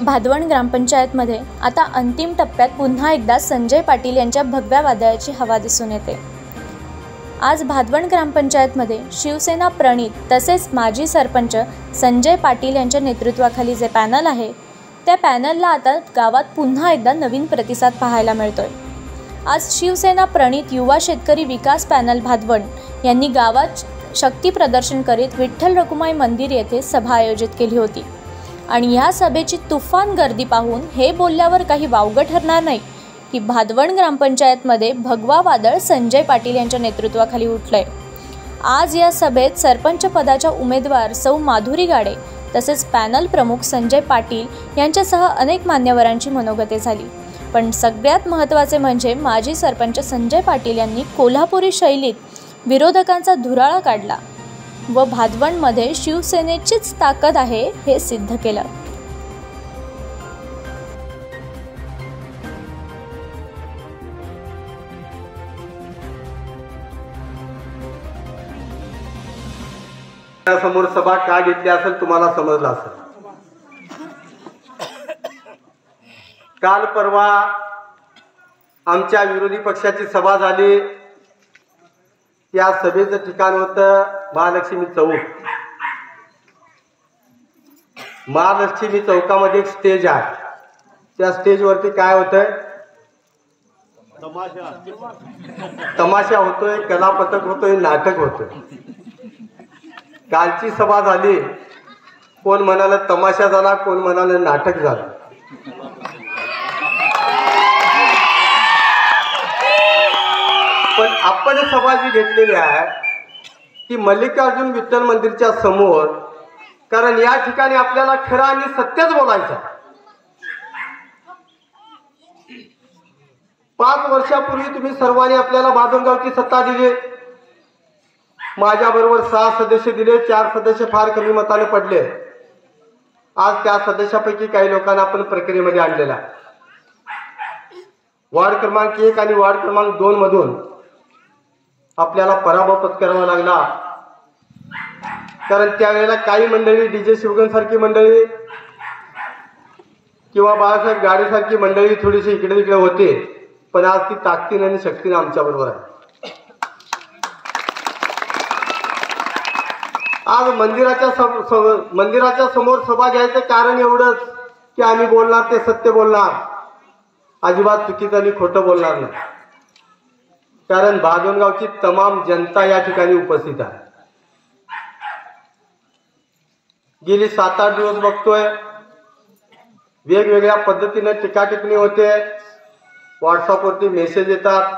भादवण ग्रामपंचायतमध्ये आता अंतिम टप्प्यात पुन्हा एकदा संजय पाटील यांच्या भगव्या वादळाची हवा दिसून येते। आज भादवण ग्रामपंचायतमध्ये शिवसेना प्रणित तसेच माजी सरपंच संजय पाटील यांच्या नेतृत्वाखाली जे पॅनल आहे त्या पॅनलला आता गावात पुन्हा एकदा नवीन प्रतिसाद पाहायला मिळतोय। आज शिवसेना प्रणित युवा शेतकरी विकास पॅनल भादवण यांनी गावात शक्ती प्रदर्शन करीत विठ्ठल रखुमाई मंदिर येथे सभा आयोजित केली होती आणि या सभेची तुफान गर्दी पाहून हे बोलल्यावर काही वावगं ठरणार नाही की भादवण ग्रामपंचायतमध्ये भगवा वादळ संजय पाटील यांच्या नेतृत्वाखाली उठलंय। आज या सभेत सरपंच पदाच्या उमेदवार सौ माधुरी गाडे तसेच पॅनल प्रमुख संजय पाटील यांच्यासह अनेक मान्यवरांची मनोगते झाली। पण सगळ्यात महत्त्वाचे म्हणजे माजी सरपंच संजय पाटील यांनी कोल्हापुरी शैलीत विरोधकांचा धुराळा काढला व भादवणमध्ये शिवसेनेचीच ताकद आहे हे सिद्ध केलं। समोर सभा का घेतली असेल तुम्हाला समजलं असेल। काल परवा आमच्या विरोधी पक्षाची सभा झाली। त्या सभेचं ठिकाण होतं महालक्ष्मी चौक। महालक्ष्मी चौकामध्ये एक स्टेज आहे। त्या स्टेजवरती काय होतंय? तमाशा होतोय, कलापथक होतोय, नाटक होतोय। कालची सभा झाली, कोण म्हणाला तमाशा झाला, कोण म्हणाला नाटक झालं। पण आपण सभा जी घेतलेली आहे ती मल्लिकार्जुन विठ्ठल मंदिरच्या समोर, कारण या ठिकाणी आपल्याला खरं आणि सत्यच बोलायचं। 5 वर्षापूर्वी तुम्ही सर्वांनी आपल्याला भादवणगावची सत्ता दिली। माझ्याबरोबर 6 सदस्य दिले, 4 सदस्य फार कमी मताने पडले। आज त्या सदस्यापैकी काही लोकांना आपण प्रक्रियेमध्ये आणलेला। वार्ड क्रमांक 1 आणि वार्ड क्रमांक 2 मधून आपल्याला पराभव पत्करावा लागला, कारण त्यावेळेला काही मंडळी डीजे शिवगण सारखी मंडळी किंवा बाळासाहेब गाडे सारखी मंडळी थोडीशी इकडे तिकडे होते, पण आज ती ताकदीने आणि शक्तीने आमच्या बरोबर आहे। आज मंदिराच्या समोर सभा घ्यायचं कारण एवढंच की आम्ही बोलणार ते सत्य बोलणार, अजिबात चुकीचं आणि खोटं बोलणार नाही। कारण भादवणगावची तमाम जनता या ठिकाणी उपस्थित आहे। गेली 7-8 दिवस बघतोय वेगवेगळ्या पद्धतीने टीका टिप्पणी होते, व्हॉट्सअपवरती मेसेज येतात,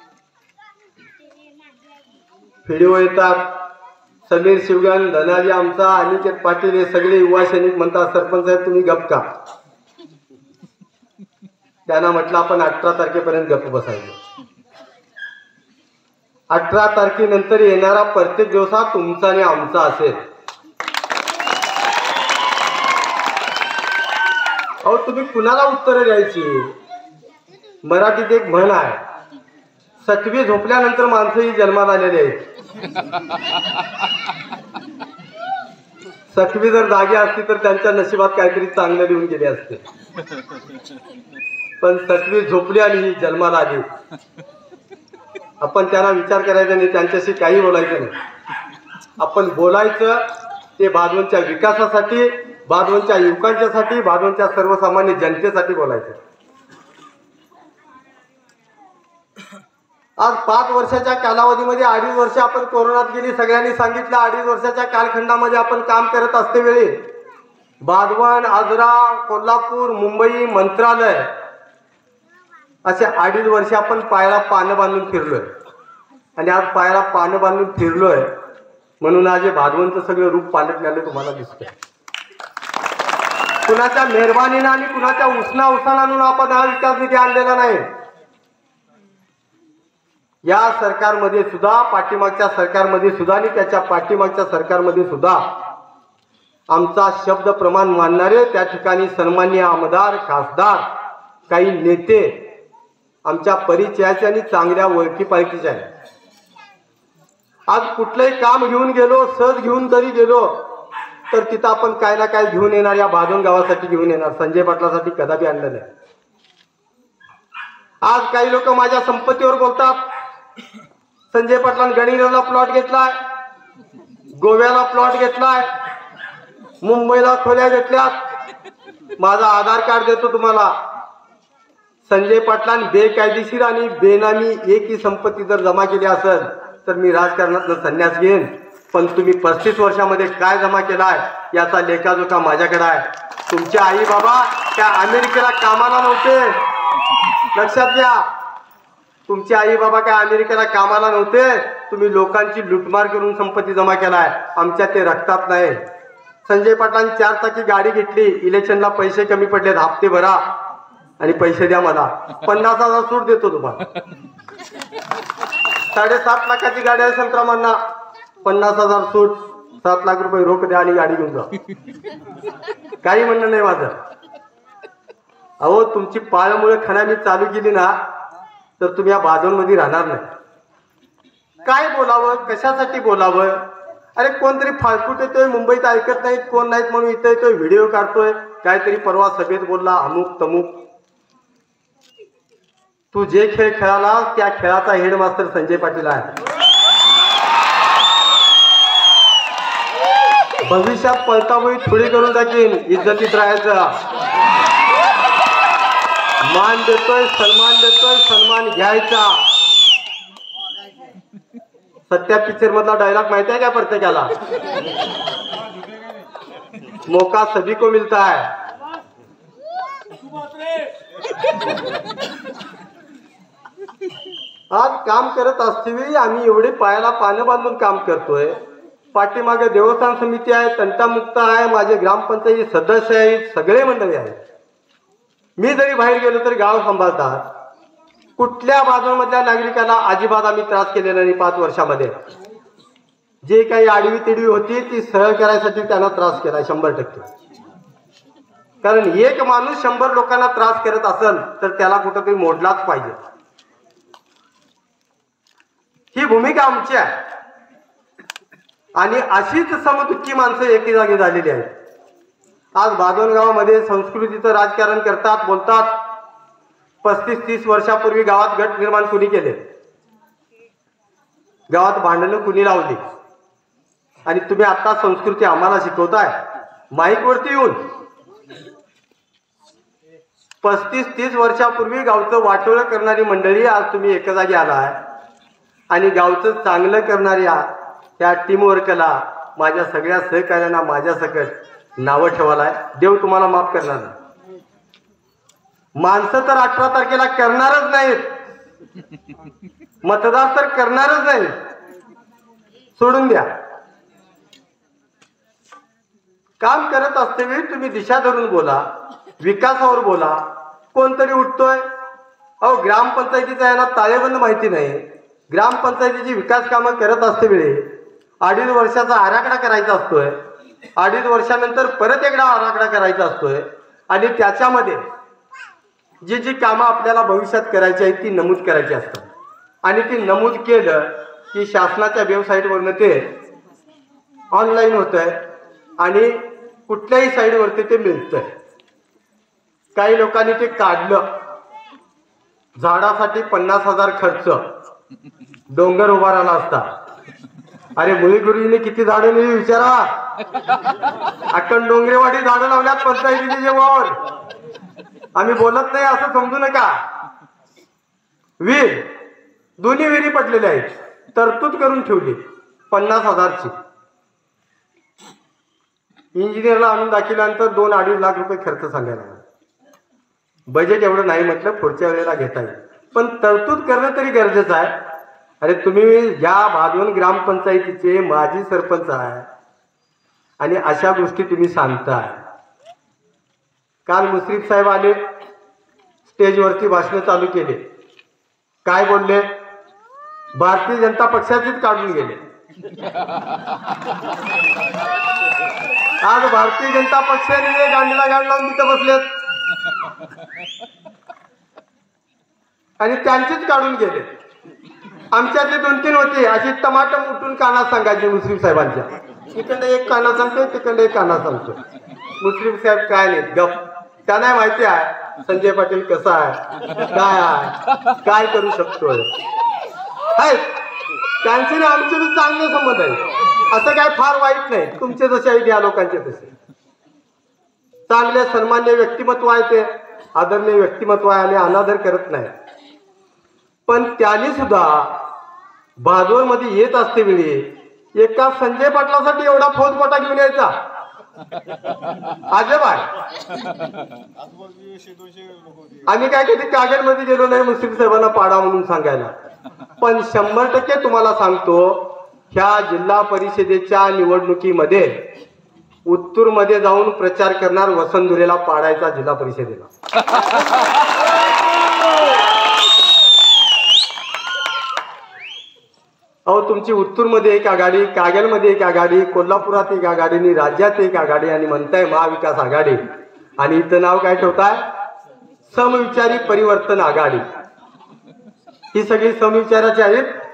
व्हिडिओ येतात। समीर शिवगण, धनाजी आमचा, अनिकेत पाटील हे सगळे युवा सैनिक म्हणतात सरपंच साहेब तुम्ही गप का। त्यांना म्हटलं आपण 18 तारखेपर्यंत गप्प बसायचं। 18 तारखेनंतर येणारा प्रत्येक दिवस हा तुमचा आणि आमचा असेल। अहो तुम्ही कुणाला उत्तर द्यायची? मराठीत एक म्हण आहे, 7वी झोपल्यानंतर माणसं ही जन्माला आलेली आहेत। 7वी जर जागी असती तर त्यांच्या नशिबात काहीतरी चांगलं लिहून गेले असते, पण 7वी झोपली आणि ही जन्माला आली। आपण त्यांना विचार करायचा नाही, त्यांच्याशी काही बोलायचं नाही। आपण बोलायचं ते भादवणच्या विकासासाठी, भादवणच्या युवकांच्यासाठी, भादवणच्या सर्वसामान्य जनतेसाठी बोलायचं। आज 5 वर्षाच्या कालावधीमध्ये 2.5 वर्ष आपण कोरोनात गेली। सगळ्यांनी सांगितलं 2.5 वर्षाच्या कालखंडामध्ये आपण काम करत असते वेळी भादवण, आजरा, कोल्हापूर, मुंबई, मंत्रालय असे 2.5 वर्ष आपण पायाला पानं बांधून फिरलोय। आणि आज पायाला पानं बांधून फिरलोय म्हणून आज हे भादवणचं सगळं रूप पालटण्याला तुम्हाला दिसतंय। कुणाच्या मेहरबानीनं आणि कुणाच्या उसना आपण हा विकास निधी आणलेला नाही। या सरकारमध्ये सुद्धा, पाठीमागच्या सरकारमध्ये सुद्धा आणि त्याच्या पाठीमागच्या सरकारमध्ये सुद्धा आमचा शब्द प्रमाण मानणारे त्या ठिकाणी सन्माननीय आमदार, खासदार, काही नेते आमच्या परिचयाचे आणि चांगल्या ओळखी पाळखीचे आहेत। आज कुठलंही काम घेऊन गेलो, सहज घेऊन जरी गेलो तर तिथं आपण काय ना काय घेऊन येणार, या भादोन गावासाठी घेऊन येणार. संजय पाटलासाठी कदापि आणलं नाही. आज काही लोक माझ्या संपत्तीवर बोलतात. संजय पाटलांनी गणिंग्लजला प्लॉट घेतलाय, गोव्याला प्लॉट घेतलाय, मुंबईला खोल्या घेतल्यात. माझा आधार कार्ड देतो तुम्हाला. संजय पाटलांनी बेकायदेशीर आणि बेनामी एकही संपत्ती जर जमा केली असेल तर मी राजकारणातून संन्यास घेईन. पण तुम्ही 35 वर्षामध्ये काय जमा केलाय याचा लेखाजोखा माझ्याकडे आहे. तुमचे आई बाबा त्या अमेरिकेला कामाला नव्हते, लक्षात घ्या. तुमचे आई बाबा काय अमेरिकेला कामाला नव्हते. तुम्ही लोकांची लुटमार करून संपत्ती जमा केलाय. आमच्या ते रक्तात नाही. संजय पाटलांनी 4 चाकी गाडी घेतली. इलेक्शनला पैसे कमी पडलेत, हप्ते भरा आणि पैसे द्या. मला 50,000 सूट देतो तुम्हाला. 7.5 लाखाची गाडी आहे संत्रामांना, 50,000 सूट, 7 लाख रुपये रोख द्या आणि गाडी घेऊन जा. काही म्हणणं नाही माझं. अहो तुमची पाळमुळे खणा मी चालू केली ना तर तुम्ही या बाजूंमध्ये राहणार नाही. काय बोलावं, कशासाठी बोलावं? अरे कोणतरी फाळकूट येतोय, मुंबईत ऐकत नाहीत, कोण नाहीत म्हणून इथं येतोय, व्हिडिओ काढतोय. काहीतरी परवा सभेत बोलला अमुक तमुक. तू जे खेळ खेळाला त्या खेळाचा हेडमास्टर संजय पाटील आहे. भविष्यात पळताबोळी थोडी करून टाकीन. इज्जतीत राहायचं. मान देतोय, सन्मान देतोय, सन्मान घ्यायचा. सत्या पिक्चर मधला डायलॉग माहिती आहे का प्रत्येकाला? मौका सभी को मिलता है. आज काम करत असतेवेळी आम्ही एवढे पायाला पानं बांधून काम करतोय. पाठीमागे देवस्थान समिती आहे, तंटामुक्त आहे, माझे ग्रामपंचायती सदस्य आहेत, सगळे मंडळी आहेत. मी जरी बाहेर गेलो तरी गाव सांभाळतात. कुठल्या बाजूमधल्या नागरिकाला अजिबात आम्ही त्रास केलेला नाही. 5 वर्षामध्ये जे काही आडवी तिडवी होती ती सरळ करायसाठी त्यांना त्रास केला 100%. कारण एक माणूस 100 लोकांना त्रास करत असेल तर त्याला कुठंतरी मोडलाच पाहिजे. ही भूमिका आमची आहे. आणि अशीच समदुःखी माणसं एकी जागी झालेली आहेत. आज बादोन गावामध्ये संस्कृतीचं राजकारण करतात, बोलतात. 35-30 वर्षापूर्वी गावात गट निर्माण कुणी केले, गावात भांडणं कुणी लावली, आणि तुम्ही आता संस्कृती आम्हाला शिकवताय माईक वरती येऊन. 35-30 वर्षापूर्वी गावचं वाटोळं करणारी मंडळी आज तुम्ही एका जागी आलाय. आणि गावचं चांगलं करणाऱ्या त्या टीमवर्कला, माझ्या सगळ्या सहकार्यांना माझ्या सकट नावं ठेवालाय. देव तुम्हाला माफ करणार नाही. माणसं तर 18 तारखेला करणारच नाहीत, मतदार तर करणारच नाही. सोडून द्या. काम करत असतेवेळी तुम्ही दिशा धरून बोला, विकासावर बोला. कोणतरी उठतोय, अहो ग्रामपंचायतीचा यांना ताळेबंद माहिती नाही. ग्रामपंचायतीची विकास कामं करत असतेवेळी 2.5 वर्षाचा आराखडा करायचा असतोय. 2.5 वर्षानंतर परत एकदा आराखडा करायचा असतोय. आणि त्याच्यामध्ये जी जी कामं आपल्याला भविष्यात करायची आहेत ती नमूद करायची असतात. आणि ती नमूद केलं की शासनाच्या वेबसाईटवरनं ते ऑनलाईन होतंय आणि कुठल्याही साईडवरती ते मिळतंय. काही लोकांनी ते काढलं. झाडासाठी 50,000 खर्च, डोंगर उभा राहिला असता. अरे मुली गुरुजीने किती झाडं नेली विचारा. अक्कल डोंगरेवाडी झाडं लावल्यात पंचायतीच्या जेव्हावर. आम्ही बोलत नाही असं समजू नका. विहीर, दोन्ही विहिरी पडलेल्या आहेत, तरतूद करून ठेवली 50,000ची. इंजिनियरला आणून दाखवल्यानंतर 2-2.5 लाख रुपये खर्च सांगायला. बजेट एवढं नाही म्हटलं, पुढच्या वेळेला घेता येईल, पण तरतूद करणं तरी गरजेचं आहे. अरे तुम्ही या भादोन ग्रामपंचायतीचे माजी सरपंच आहे आणि अशा गोष्टी तुम्ही सांगताय. काल मुश्रीफ साहेब आले, स्टेजवरती भाषण चालू केले. काय बोलले? भारतीय जनता पक्षाचीच काढून गेले. आज भारतीय जनता पक्षाने गांडीला गाड लावून तिथं बसलेत आणि त्यांचीच काढून गेले. आमच्यातले 2-3 होते अशी टमाटम उठून कानात सांगायचे मुश्रीफ साहेबांच्या. इकडे एक काना सांगतोय तिकडे एक काना सांगतोय. मुश्रीफ साहेब काय नाही गप. त्यांना माहिती आहे संजय पाटील कसा आहे, काय आहे, काय करू शकतोय. त्यांचे आणि आमचे चांगले संबंध आहे, असं काय फार वाईट नाही. तुमचे जसे आहेत या लोकांचे तसे चांगले सन्मान्य व्यक्तिमत्व आहे, ते आदरणीय व्यक्तिमत्व आहे आणि अनादर करत नाही. पण त्यांनी सुद्धा भादोर मध्ये येत असते वेळी एका संजय पाटलासाठी एवढा फौजफाटा घेऊन यायचा, अजब आहे. आम्ही काय कधी कागद मध्ये गेलो नाही मुस्लिम साहेबांना पाडा म्हणून सांगायला. पण 100% तुम्हाला सांगतो, ह्या जिल्हा परिषदेच्या निवडणुकीमध्ये उत्तूर मध्ये जाऊन प्रचार करणार वसंतधुरेला पाडायचा जिल्हा परिषदेला. अहो तुमची उत्तूर मध्ये एक आघाडी, कागल मध्ये एक आघाडी, कोल्हापुरात एक आघाडी आणि राज्यात एक आघाडी आणि म्हणताय महाविकास आघाडी. आणि इथं नाव काय ठेवताय, समविचारी परिवर्तन आघाडी. ही सगळी समविचाराची आहेत,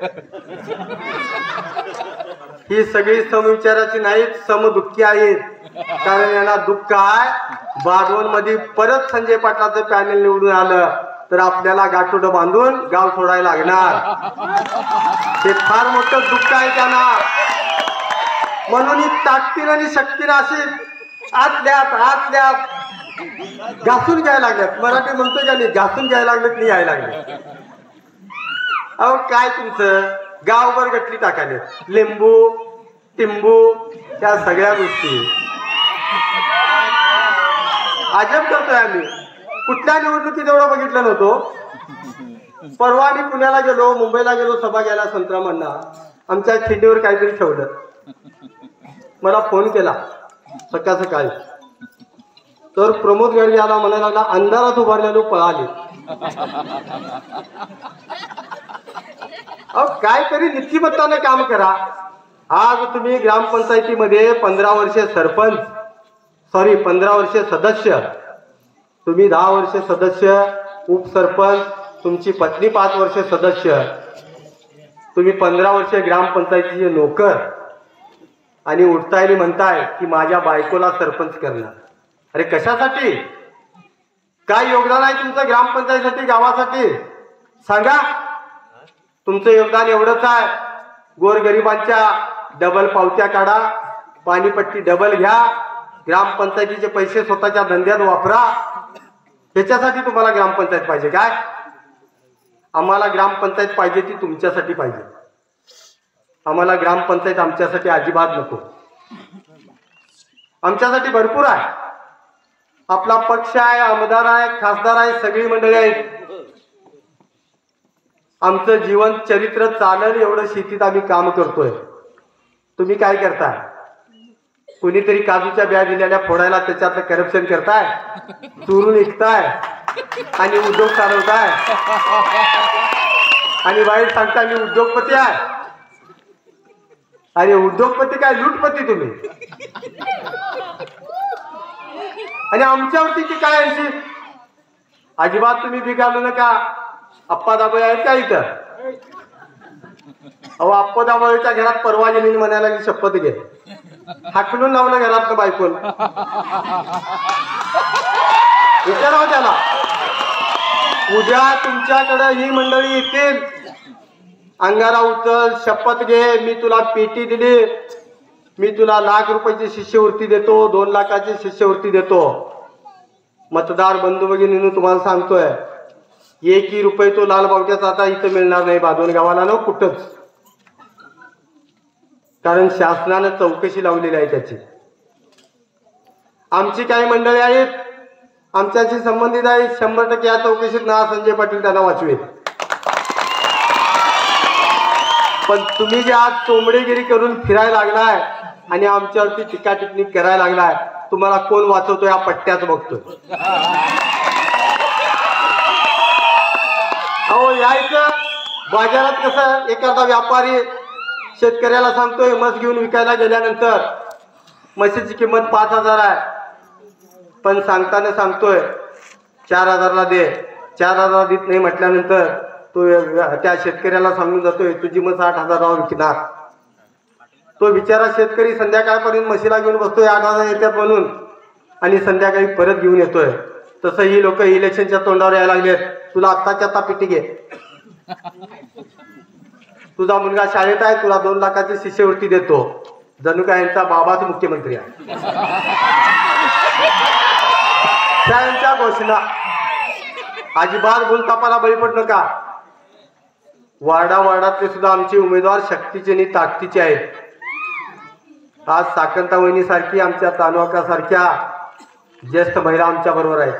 ही सगळी समविचाराची नाहीत, समदुःखी आहेत. कारण यांना दुःख आहे, बागवन मध्ये परत संजय पाटलाचं पॅनल निवडून आलं तर आपल्याला गाठोडं बांधून गाव सोडायला लागणार. हे फार मोठं दुःख आहे त्यांना. म्हणून ही ताकदीनं आणि शक्तीनं अशी आतल्यात घासून घ्यायला लागल्यात. मराठी म्हणतोय का नाही, घासून घ्यायला लागलेत, नाही यायला लागले. अहो काय तुमचं गावभर गटली टाकाले, लिंबू टिंबू त्या सगळ्या गोष्टी अजब करतोय आम्ही. कुठल्या निवडणुकीत एवढं बघितलं नव्हतं. परवा आम्ही पुण्याला गेलो, मुंबईला गेलो, सभा घ्यायला संतरामांना. आमच्या खिंडीवर काहीतरी ठेवलं. मला फोन केला सकाळी, तर प्रमोद गाडगे आला, म्हणायला लागला अंधारात उभारलेलो पळाले. अहो काहीतरी नीतिमत्ताने काम करा. आज तुम्ही ग्रामपंचायतीमध्ये 15 वर्षे सरपंच, 15 वर्षे सदस्य, तुम्ही 10 वर्षे सदस्य, उपसरपंच, तुमची पत्नी 5 वर्षे सदस्य, तुम्ही 15 वर्षे ग्रामपंचायतीचे नोकर आणि उठताय म्हणताय की माझ्या बायकोला सरपंच करणार. अरे कशासाठी, काय योगदान आहे तुमचं ग्रामपंचायतीसाठी, गावासाठी सांगा. तुमचं योगदान एवढंच आहे, गोरगरिबांच्या डबल पावत्या काढा, पाणीपट्टी डबल घ्या, ग्रामपंचायतीचे पैसे स्वतःच्या धंद्यात वापरा. त्याच्यासाठी तुम्हाला ग्रामपंचायत पाहिजे काय? आम्हाला ग्रामपंचायत पाहिजे ती तुमच्यासाठी पाहिजे. आम्हाला ग्रामपंचायत आमच्यासाठी अजिबात नको. आमच्यासाठी भरपूर आहे. आपला पक्ष आहे, आमदार आहे, खासदार आहे, सगळी मंडळी आहेत. आमचं जीवन चरित्र चालेल एवढं शेतीत आम्ही काम करतोय. तुम्ही काय करताय? कुणीतरी काजूच्या बिया दिलेल्या फोडायला त्याच्यातलं करप्शन करताय, चोरून विकताय आणि उद्योग चालवताय आणि वाईट सांगताय मी उद्योगपती आहे. अरे उद्योगपती काय, लूटपती तुम्ही. आणि आमच्यावरती की काय यांची अजिबात तुम्ही बिघालू नका. अप्पा दाबोळे आहेत का इथं? अहो अप्पा दाबोळेच्या घरात परवा जमीन म्हणायला लागली, शपथ घे. हाकलून लावलं घरात बायकोन. विचारावं त्याला. उद्या तुमच्याकडे ही मंडळी येतील, अंगारा उचल, शपथ घे, मी तुला पेटी दिली, मी तुला ₹1,00,000 शिष्यवृत्ती देतो, 2 लाखाची शिष्यवृत्ती देतो. मतदार बंधू भगिनींनो तुम्हाला सांगतोय, 1 रुपये तो लालबावट्याचा आता इथं मिळणार नाही बादवण गावाला न कुठंच. कारण शासनानं चौकशी लावलेली आहे त्याची. आमची काही मंडळी आहेत आमच्याशी संबंधित आहेत, 100% या चौकशीत ना संजय पाटील त्यांना वाचवेल. पण तुम्ही जे आज चोंबडेगिरी करून फिरायला लागलाय आणि आमच्यावरती टीका टिप्पणी करायला लागलाय, तुम्हाला कोण वाचवतो या पट्ट्याच बघतोय. अहो यायचं बाजारात कसं, एखादा व्यापारी शेतकऱ्याला सांगतोय म्हस घेऊन विकायला गेल्यानंतर म्हशीची किंमत 5,000 आहे, पण सांगताना सांगतोय 4,000ला दे. 4,000 देत नाही म्हटल्यानंतर तो त्या शेतकऱ्याला सांगून जातोय तुझी म्हस 8,000ला विकणार. तो बिचारा शेतकरी संध्याकाळपर्यंत म्हशीला घेऊन बसतोय, 8 वाजता येतात म्हणून, आणि संध्याकाळी परत घेऊन येतोय. तसं ही लोक इलेक्शनच्या तोंडावर यायला लागलेत. तुला आत्ताच्या आत्ता पिटी घे, तुझा मुलगा शाळेत आहे, तुला 2 लाखाची शिष्यवृत्ती देतो. जणू काय यांचा बाबाच मुख्यमंत्री आहे. त्यांच्या घोषणा अजिबात भूलतापाला बळी पडू नका. वार्डातले सुद्धा आमचे उमेदवार शक्तीचे आणि ताकदीचे आहेत. आज साकंता वहिनी सारखी, आमच्या तानुका सारख्या ज्येष्ठ महिला आमच्या बरोबर आहेत.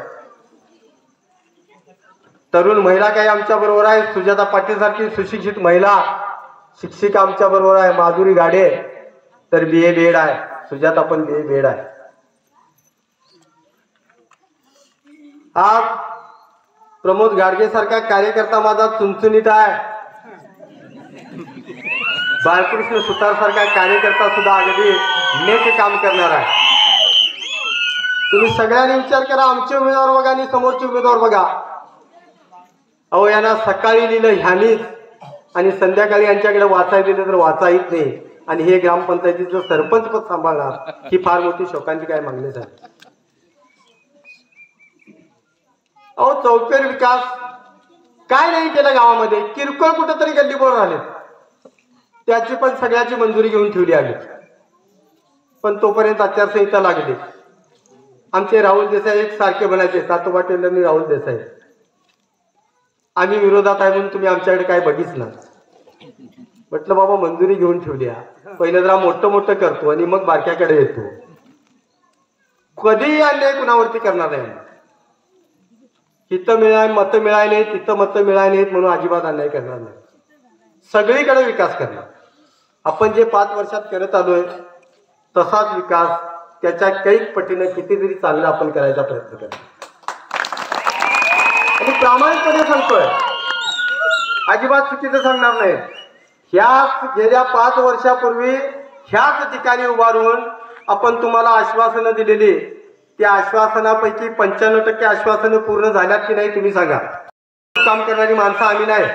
तरुण महिला काही आमच्या बरोबर आहे. सुजाता पाटील सारखी सुशिक्षित महिला शिक्षिका आमच्या बरोबर आहे. माधुरी गाडे तर BA BEd आहे. सुजाता पण BA BEd आहे. आज प्रमोद गाडगे सारखा कार्यकर्ता माझा चुनचुनीत आहे. बाळकृष्ण सुतार सारखा कार्यकर्ता सुद्धा अगदी नेक काम करणार आहे. तुम्ही सगळ्यांनी विचार करा, आमचे उमेदवार बघा आणि समोरचे उमेदवार बघा. अहो, यांना सकाळी लिहिलं ह्यानीच आणि संध्याकाळी यांच्याकडे वाचायला दिलं तर वाचा येत नाही. आणि हे ग्रामपंचायतीचं सरपंच पद सांभाळणार ही फार मोठी शोकांची काय मागणी झाली. अहो, चौफेर विकास काय नाही केलं गावामध्ये. किरकोळ कुठंतरी गल्लीबोळ राहिले, त्याची पण सगळ्याची मंजुरी घेऊन ठेवली आली. पण तोपर्यंत आचारसंहिता लागली. आमचे राहुल देसाई एक सारखे म्हणायचे, तातो पाटील आणि राहुल देसाई, आम्ही विरोधात आहे म्हणून तुम्ही आमच्याकडे काय बघितच ना. म्हटलं बाबा, मंजुरी घेऊन ठेवली, पहिलं जरा मोठं करतो आणि मग बारक्याकडे येतो. कधीही अन्याय कुणावरती करणार नाही. तिथं मतं मिळाली नाहीत, तिथं मतं मिळाली नाहीत म्हणून अजिबात अन्याय करणार नाही. सगळीकडे विकास करणार. आपण जे 5 वर्षात करत आलोय तसाच विकास त्याच्या कैक पटीनं कितीतरी चांगला आपण करायचा प्रयत्न करतो. आणि प्रामाणिकपणे सांगतोय, अजिबात चुकीचं सांगणार नाही. ह्याच गेल्या 5 वर्षापूर्वी ह्याच ठिकाणी उभारून आपण तुम्हाला आश्वासनं दिलेली, त्या आश्वासनापैकी 95% आश्वासनं पूर्ण झाल्यात की नाही तुम्ही सांगा. काम करणारी माणसं आम्ही नाही.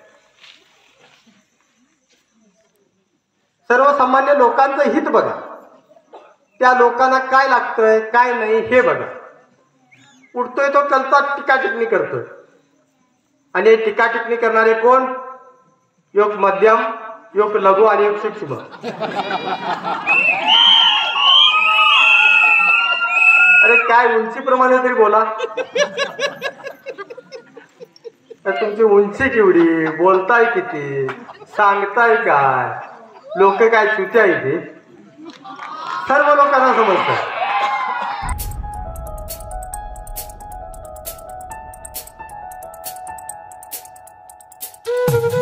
सर्वसामान्य लोकांचं हित बघा, त्या लोकांना काय लागतंय काय नाही हे बघा. उठतोय तो कलता टीका टिप्पणी करतोय, आणि टीका टिप्पणी करणारे कोण? योग मध्यम, योग लघु आणि योग सूक्ष्म. अरे काय उंचीप्रमाणे तरी बोला. तुमची उंची केवढी, बोलताय किती, सांगताय काय, लोक काय चुते आहे ते सर्व लोकांना समजतं.